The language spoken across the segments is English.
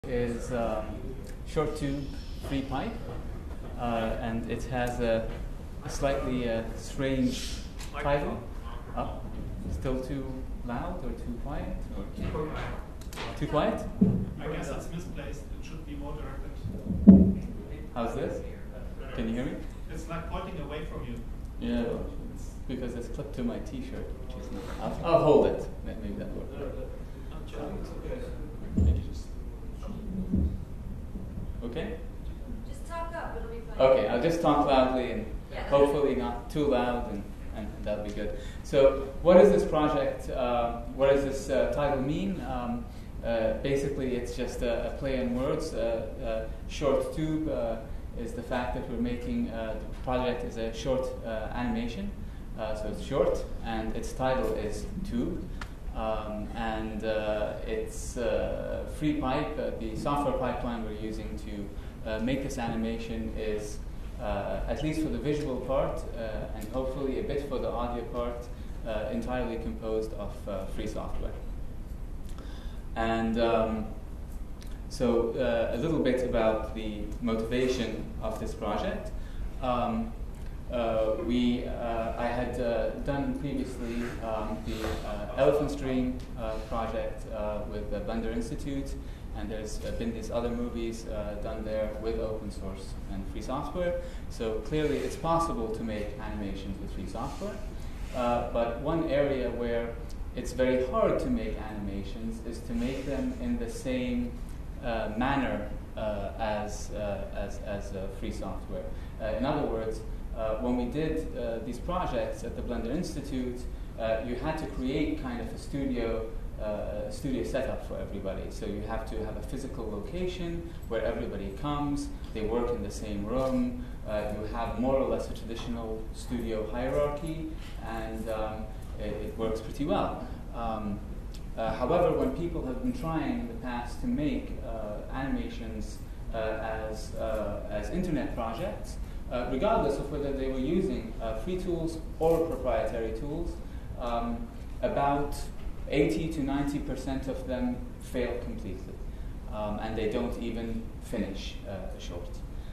Is short tube free pipe, and it has a slightly strange title. Up, still too loud or too quiet? Or too quiet? I guess it's misplaced. It should be more directed. How's this? Can you hear me? It's like pointing away from you. Yeah, it's because it's clipped to my T-shirt, which is not. I'll hold it. Maybe that works. Okay? Just talk up, it'll be fine. Okay, I'll just talk loudly and hopefully not too loud, and that'll be good. So, what is this project? What does this title mean? Basically, it's just a play on words. Short tube is the fact that we're making, the project is a short animation. So it's short, and its title is Tube. It's free pipe. The software pipeline we're using to make this animation is, at least for the visual part, and hopefully a bit for the audio part, entirely composed of free software. And so a little bit about the motivation of this project. I had done previously the Elephant Stream project with the Blender Institute, and there's been these other movies done there with open source and free software. So clearly it's possible to make animations with free software. But one area where it's very hard to make animations is to make them in the same manner as free software. In other words, when we did these projects at the Blender Institute, you had to create kind of a studio setup for everybody. So you have to have a physical location where everybody comes, they work in the same room, you have more or less a traditional studio hierarchy, and it works pretty well. However, when people have been trying in the past to make animations as internet projects, regardless of whether they were using free tools or proprietary tools, about 80 to 90% of them fail completely, and they don't even finish short.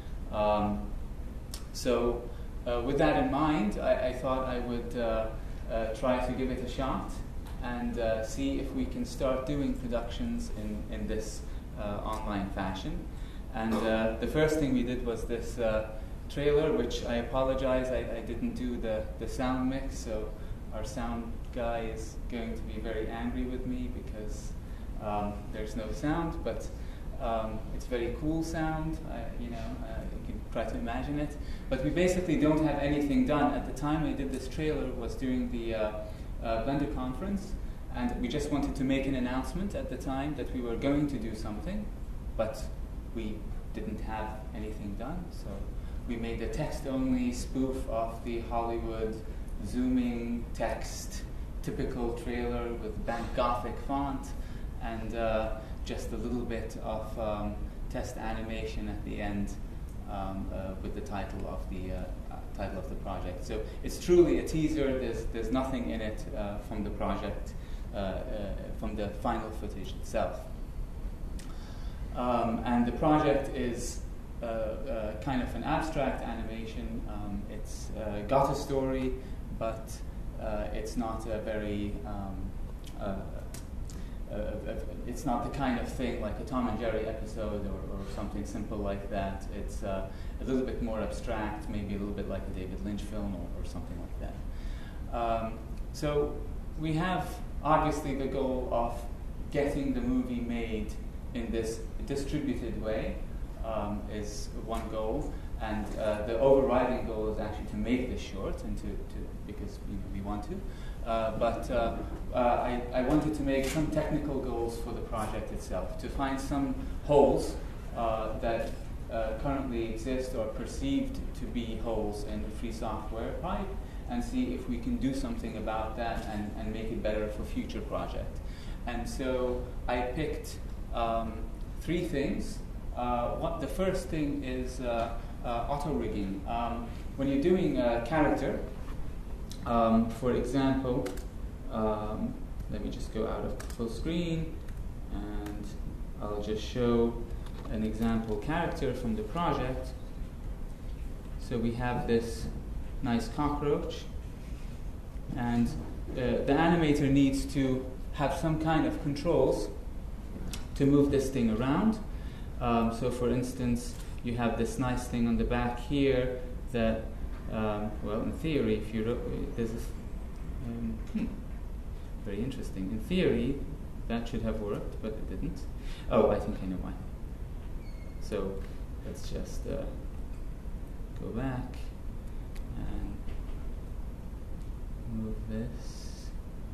So with that in mind, I thought I would try to give it a shot and see if we can start doing productions in this online fashion. And the first thing we did was this trailer, which I apologize, I didn't do the sound mix, so our sound guy is going to be very angry with me because there's no sound, but it's very cool sound, you can try to imagine it. But we basically don't have anything done. At the time I did this trailer was during the Blender conference, and we just wanted to make an announcement at the time that we were going to do something, but we didn't have anything done, so we made a text-only spoof of the Hollywood zooming text, typical trailer with Bank Gothic font, and just a little bit of test animation at the end with the title of the project. So it's truly a teaser. There's nothing in it from the project, from the final footage itself. And the project is kind of an abstract animation. It's got a story, but it's not a very it's not the kind of thing like a Tom and Jerry episode or something simple like that. It's a little bit more abstract, maybe a little bit like a David Lynch film or something like that. So we have obviously the goal of getting the movie made in this distributed way. Is one goal, and the overriding goal is actually to make this short, and to because we want to. But I wanted to make some technical goals for the project itself, to find some holes that currently exist or perceived to be holes in the free software pipe, and see if we can do something about that and make it better for future projects. And so I picked 3 things. The first thing is auto-rigging. When you're doing a character, for example, let me just go out of full screen, and I'll just show an example character from the project. So we have this nice cockroach, and the animator needs to have some kind of controls to move this thing around. So for instance, you have this nice thing on the back here that, well, in theory, if you there's this, very interesting. In theory, that should have worked, but it didn't. Oh, I think I know why. So let's just go back and move this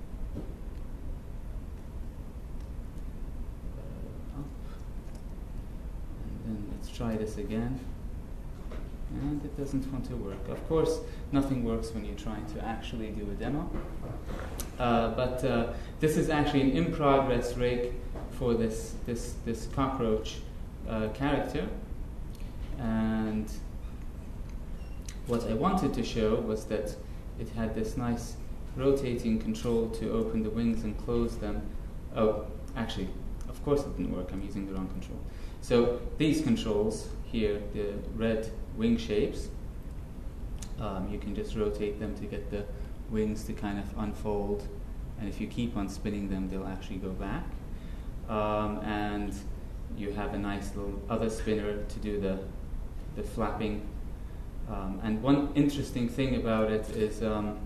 up. And then let's try this again. And it doesn't want to work. Of course, nothing works when you're trying to actually do a demo. But this is actually an in-progress rig for this cockroach character. And what I wanted to show was that it had this nice rotating control to open the wings and close them. Oh, actually, of course it didn't work. I'm using the wrong control. So these controls here, the red wing shapes, you can just rotate them to get the wings to kind of unfold, and if you keep on spinning them, they'll actually go back. And you have a nice little other spinner to do the flapping. And one interesting thing about it is,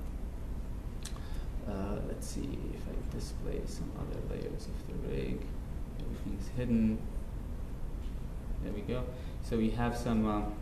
let's see if I display some other layers of the rig. Everything's hidden. There we go. So we have some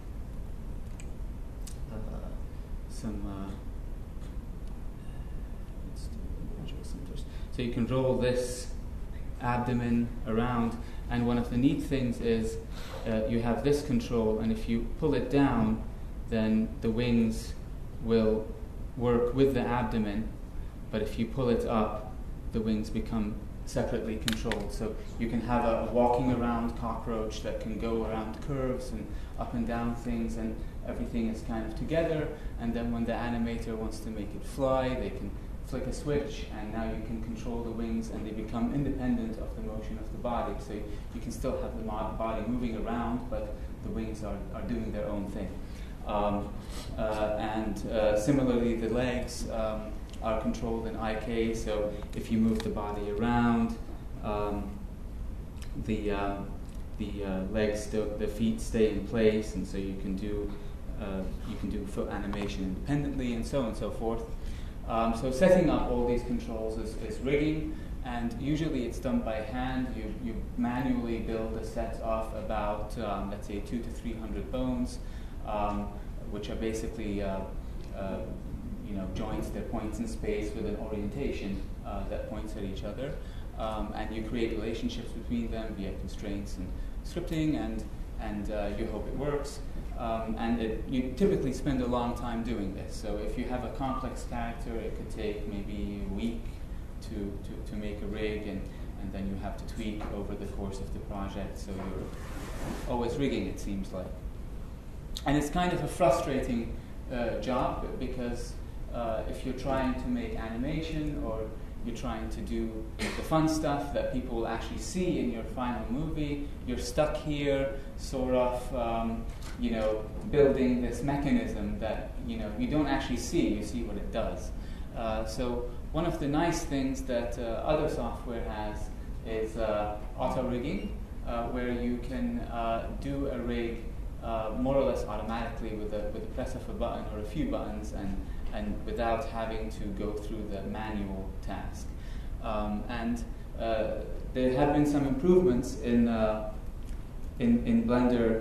let's do individual centers. So you can roll this abdomen around, and one of the neat things is you have this control, and if you pull it down, then the wings will work with the abdomen, but if you pull it up, the wings become separately controlled. So you can have a walking around cockroach that can go around curves and up and down things, and everything is kind of together, and then when the animator wants to make it fly, they can flick a switch, and now you can control the wings, and they become independent of the motion of the body. So you can still have the body moving around, but the wings are doing their own thing. Similarly, the legs are controlled in IK, so if you move the body around, the legs, the feet stay in place, and so you can do foot animation independently, and so on and so forth. So setting up all these controls is rigging, and usually it's done by hand. You manually build a set of about, let's say, 200 to 300 bones, which are basically joints that points in space with an orientation that points at each other, and you create relationships between them via constraints and scripting, and you hope it works. You typically spend a long time doing this. So if you have a complex character, it could take maybe a week to make a rig, and then you have to tweak over the course of the project. So you're always rigging, it seems like. And it's kind of a frustrating job, because if you're trying to make animation, or you're trying to do the fun stuff that people will actually see in your final movie, you're stuck here sort of building this mechanism that you don't actually see. You see what it does. So one of the nice things that other software has is auto-rigging, where you can do a rig more or less automatically with the press of a button or a few buttons, and without having to go through the manual task. There have been some improvements in Blender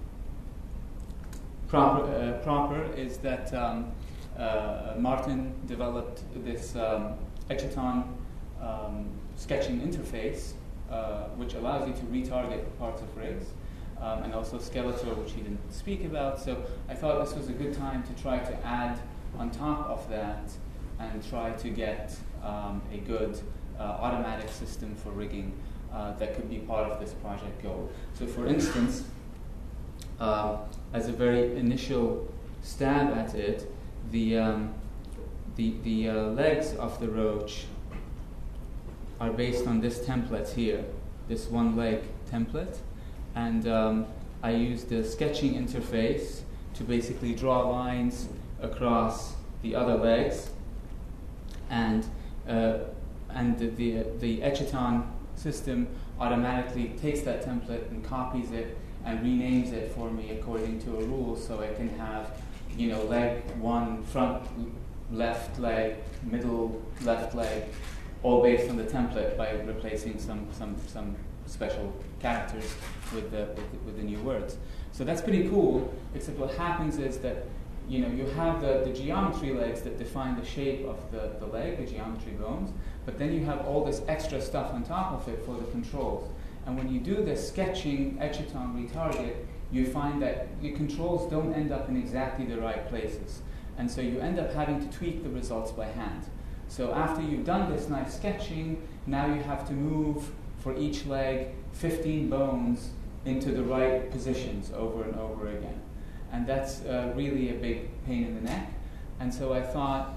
proper is that Martin developed this Etchaton sketching interface, which allows you to retarget parts of rigs. And also Skeletor, which he didn't speak about. So I thought this was a good time to try to add on top of that and try to get a good automatic system for rigging that could be part of this project goal. So for instance, as a very initial stab at it, the legs of the roach are based on this template here, this one leg template, and I used the sketching interface to basically draw lines across the other legs, and the Etchiton system automatically takes that template and copies it and renames it for me according to a rule, so I can have, leg 1, front left leg, middle left leg, all based on the template by replacing some special characters with the new words. So that's pretty cool, except what happens is that you have the geometry legs that define the shape of the leg, the geometry bones, but then you have all this extra stuff on top of it for the controls. And when you do this sketching Etchiton retarget, you find that your controls don't end up in exactly the right places. And so you end up having to tweak the results by hand. So after you've done this nice sketching, now you have to move for each leg 15 bones into the right positions over and over again. And that's really a big pain in the neck. And so I thought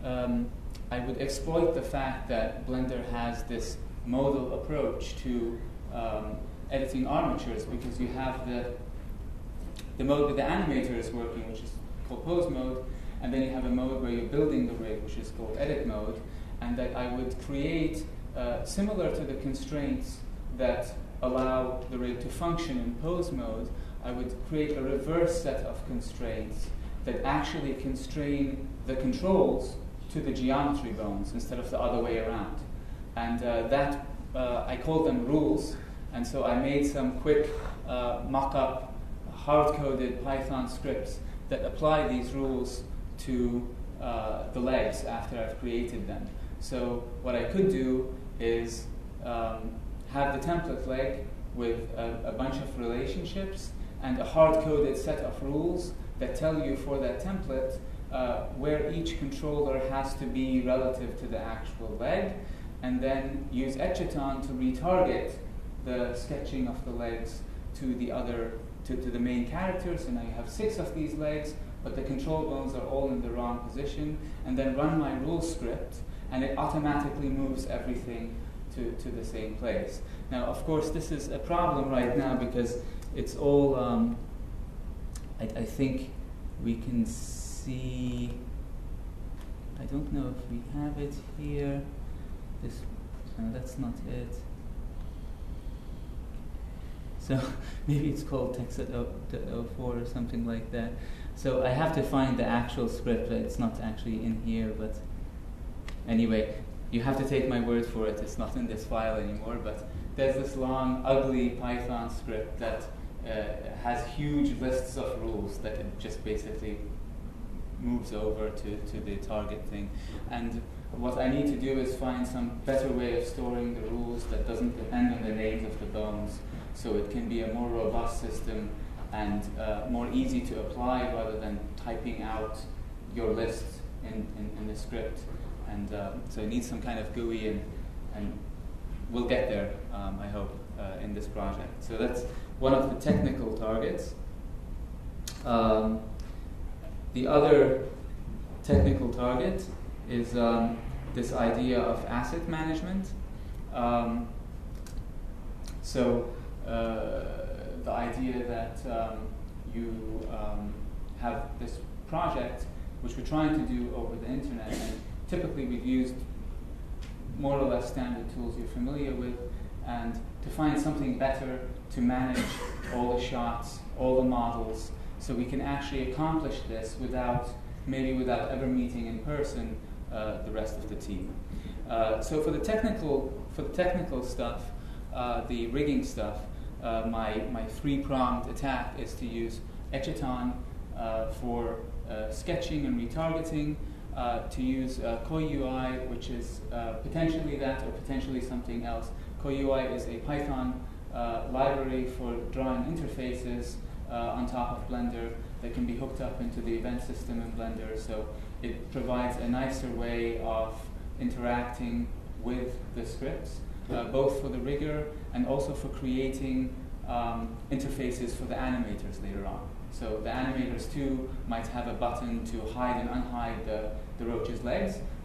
I would exploit the fact that Blender has this modal approach to editing armatures, because you have the mode with the animators working, which is called pose mode, and then you have a mode where you're building the rig, which is called edit mode, and that I would create, similar to the constraints that allow the rig to function in pose mode, I would create a reverse set of constraints that actually constrain the controls to the geometry bones instead of the other way around. And I call them rules, and so I made some quick mock-up hard-coded Python scripts that apply these rules to the legs after I've created them. So what I could do is have the template leg with a bunch of relationships and a hard-coded set of rules that tell you for that template where each controller has to be relative to the actual leg, and then use Etchiton to retarget the sketching of the legs to the main characters, and I have 6 of these legs, but the control bones are all in the wrong position, and then run my rule script, and it automatically moves everything to the same place. Now, of course, this is a problem right now because it's all, I think we can see, I don't know if we have it here. No, that's not it. So maybe it's called TextEdit 04 or something like that. So I have to find the actual script. It's not actually in here, but anyway, you have to take my word for it. It's not in this file anymore, but there's this long, ugly Python script that has huge lists of rules that it just basically moves over to the target thing. And what I need to do is find some better way of storing the rules that doesn't depend on the names of the bones, so it can be a more robust system and more easy to apply rather than typing out your list in the script. And so it needs some kind of GUI, and we'll get there, I hope, in this project. So that's one of the technical targets. The other technical target is this idea of asset management. So the idea that you have this project which we're trying to do over the internet, and typically we've used more or less standard tools you're familiar with, and to find something better to manage all the shots, all the models, so we can actually accomplish this without ever meeting in person the rest of the team. So for the technical stuff, the rigging stuff, my 3-pronged attack is to use Etchiton for sketching and retargeting, to use KoiUI, which is potentially that or potentially something else. KoiUI is a Python library for drawing interfaces on top of Blender that can be hooked up into the event system in Blender. So it provides a nicer way of interacting with the scripts, both for the rigger and also for creating interfaces for the animators later on. So the animators too might have a button to hide and unhide the roach's legs,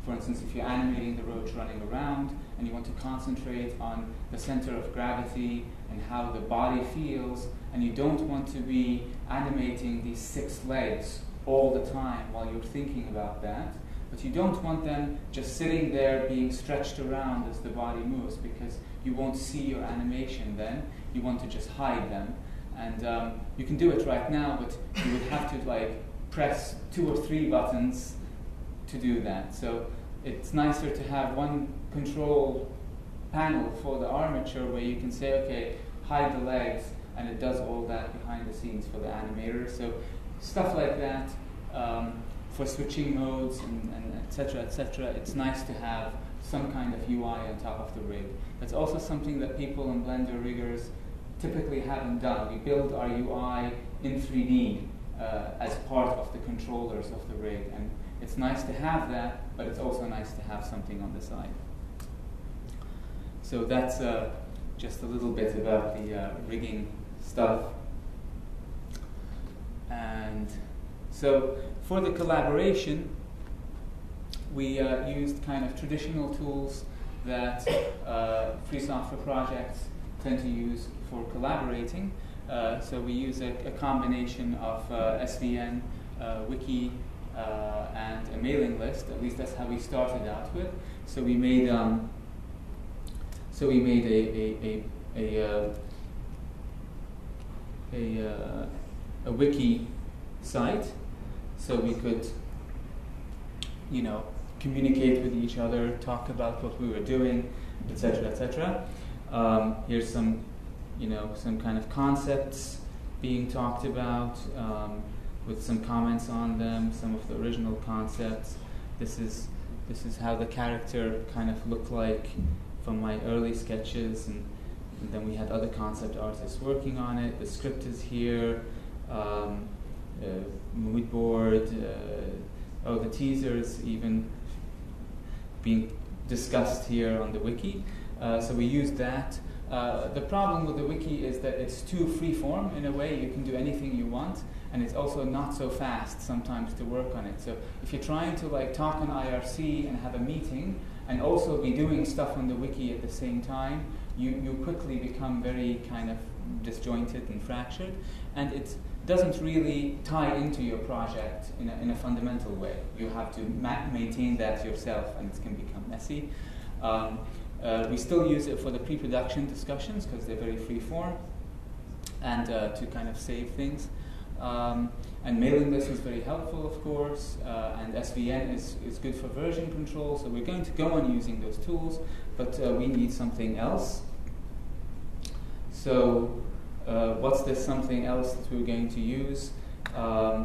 For instance, if you're animating the roach running around and you want to concentrate on the center of gravity and how the body feels, and you don't want to be animating these 6 legs all the time while you're thinking about that, but you don't want them just sitting there being stretched around as the body moves, because you won't see your animation then. You want to just hide them. And you can do it right now, but you would have to like press 2 or 3 buttons to do that. So it's nicer to have one control panel for the armature where you can say, okay, hide the legs, and it does all that behind the scenes for the animator. So stuff like that, for switching modes and et cetera, it's nice to have some kind of UI on top of the rig. That's also something that people in Blender riggers typically haven't done. We build our UI in 3D as part of the controllers of the rig, and it's nice to have that, but it's also nice to have something on the side. So that's just a little bit about the rigging stuff. And so for the collaboration, we used kind of traditional tools that free software projects tend to use for collaborating. So we use a combination of SVN, Wiki, and a mailing list. At least that's how we started out with. So we made a wiki site, so we could, communicate with each other, talk about what we were doing, etc., etc. Here's some, some kind of concepts being talked about, with some comments on them, some of the original concepts. This is how the character kind of looked like from my early sketches, and then we had other concept artists working on it. The script is here, mood board, the teasers even being discussed here on the wiki. So we used that. The problem with the wiki is that it's too freeform in a way. You can do anything you want, and it's also not so fast sometimes to work on it. So if you're trying to talk on IRC and have a meeting and also be doing stuff on the wiki at the same time, you quickly become very kind of disjointed and fractured, and it doesn't really tie into your project in a fundamental way. You have to maintain that yourself, and it can become messy. We still use it for the pre-production discussions because they're very free form, and to kind of save things. And mailing list is very helpful, of course, and SVN is good for version control, so we're going to go on using those tools, but we need something else. So what's this something else that we're going to use? Well,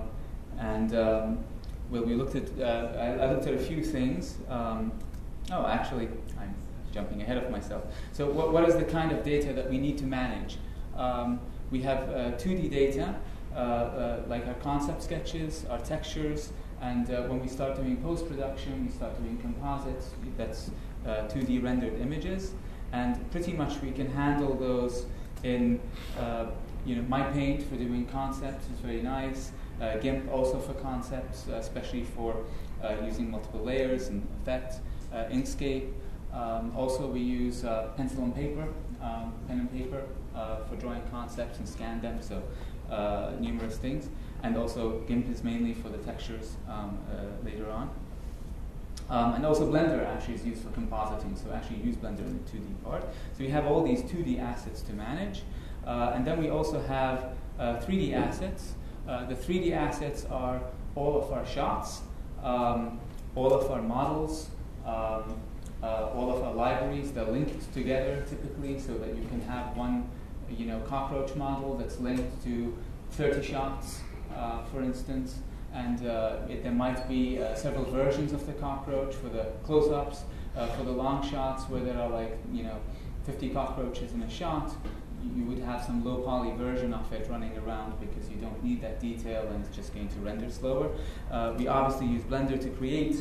we looked at, I looked at a few things. Actually, I'm jumping ahead of myself. So what is the kind of data that we need to manage? We have 2D data, like our concept sketches, our textures, and when we start doing post-production, we start doing composites. That's 2D rendered images, and pretty much we can handle those in MyPaint for doing concepts is very nice. GIMP also for concepts, especially for using multiple layers and effects. Inkscape. Also, we use pencil and paper, pen and paper for drawing concepts and scan them. So numerous things, and also GIMP is mainly for the textures later on. And also Blender actually is used for compositing, so actually use Blender in the 2D part. So we have all these 2D assets to manage. And then we also have 3D assets. The 3D assets are all of our shots, all of our models, all of our libraries. They're linked together typically so that you can have one cockroach model that's linked to 30 shots, for instance. And there might be several versions of the cockroach for the close-ups, for the long shots where there are 50 cockroaches in a shot. You would have some low-poly version of it running around because you don't need that detail and it's just going to render slower. We obviously use Blender to create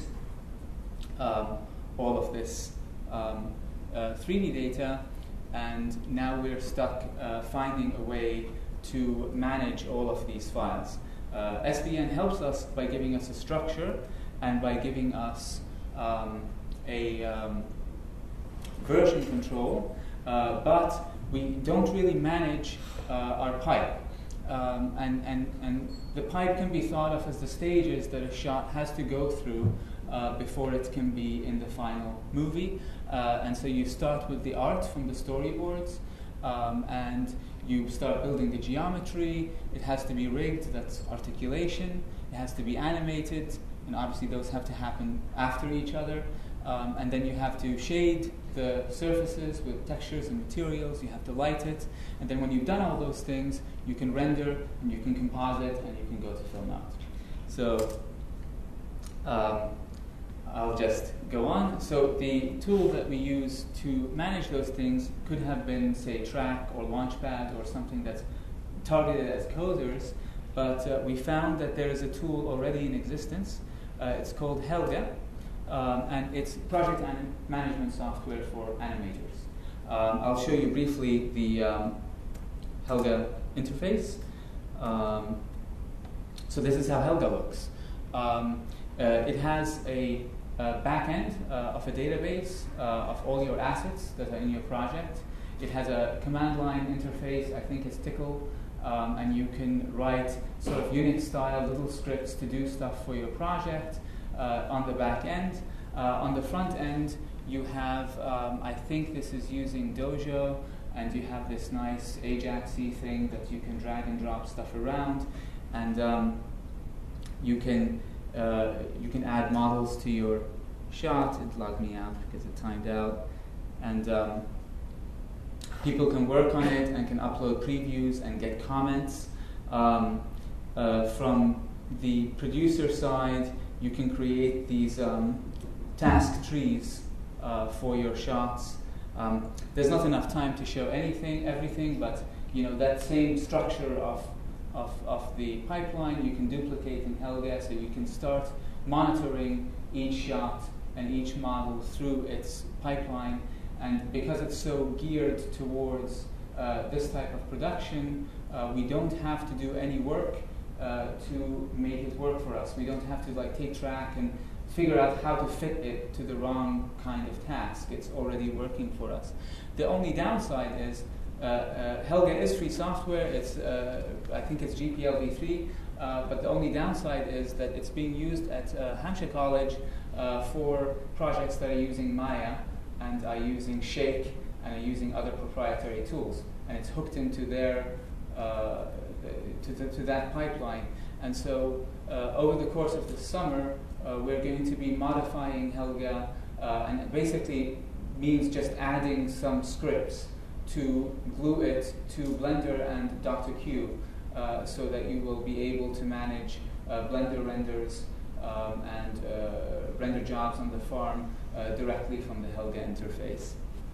all of this 3D data, and now we're stuck finding a way to manage all of these files. SVN helps us by giving us a structure and by giving us version control, but we don't really manage our pipe. And the pipe can be thought of as the stages that a shot has to go through before it can be in the final movie. And so you start with the art from the storyboards, and you start building the geometry. It has to be rigged, that's articulation. It has to be animated, and obviously those have to happen after each other. And then you have to shade the surfaces with textures and materials. You have to light it. And then when you've done all those things, you can render, and you can composite, and you can go to film out. So I'll just go on. So the tool that we use to manage those things could have been, say, Track or Launchpad or something that's targeted as coders. But we found that there is a tool already in existence. It's called Helga. And it's project management software for animators. I'll show you briefly the Helga interface. So this is how Helga looks. It has a back end of a database of all your assets that are in your project. It has a command line interface, I think it's Tickle, and you can write sort of Unix-style little scripts to do stuff for your project. On the back end. On the front end, you have, I think this is using Dojo, and you have this nice Ajax-y thing that you can drag and drop stuff around, and you can add models to your shot. It logged me out because it timed out, and people can work on it and can upload previews and get comments. From the producer side, you can create these task trees for your shots. There's not enough time to show everything, but that same structure of the pipeline you can duplicate in Helga, so you can start monitoring each shot and each model through its pipeline. And because it's so geared towards this type of production, we don't have to do any work to make it work for us. We don't have to take Track and figure out how to fit it to the wrong kind of task. It's already working for us. The only downside is Helga is free software. It's I think it's GPL v3, but the only downside is that it's being used at Hampshire College for projects that are using Maya and are using Shake and are using other proprietary tools, and it's hooked into their to that pipeline. And so over the course of the summer, we're going to be modifying Helga, and it basically means just adding some scripts to glue it to Blender and Dr. Q, so that you will be able to manage Blender renders and render jobs on the farm directly from the Helga interface.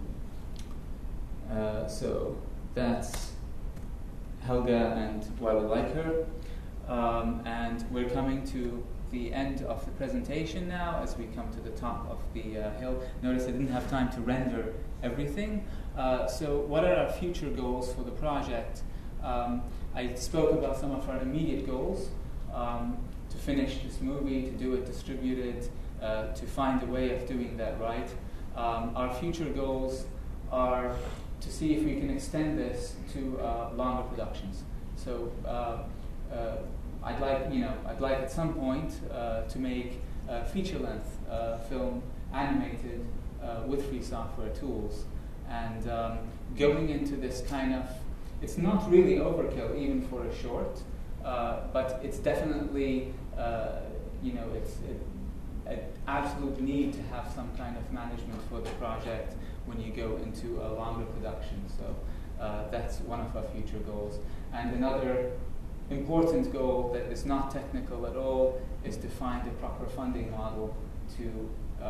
So that's Helga and why we like her. And we're coming to the end of the presentation now as we come to the top of the hill. Notice I didn't have time to render everything. So what are our future goals for the project? I spoke about some of our immediate goals. To finish this movie, to do it distributed, to find a way of doing that right. Our future goals are to see if we can extend this to longer productions. So I'd like at some point to make a feature-length film animated with free software tools, and going into this kind of, it's not really overkill even for a short, but it's definitely it's an absolute need to have some kind of management for the project when you go into a longer production. So that's one of our future goals. And another important goal that is not technical at all is to find a proper funding model to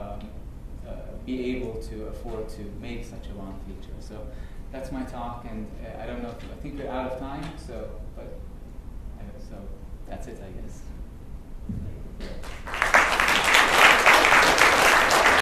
be able to afford to make such a long feature. So that's my talk, and I don't know, I think we're out of time, so that's it, I guess.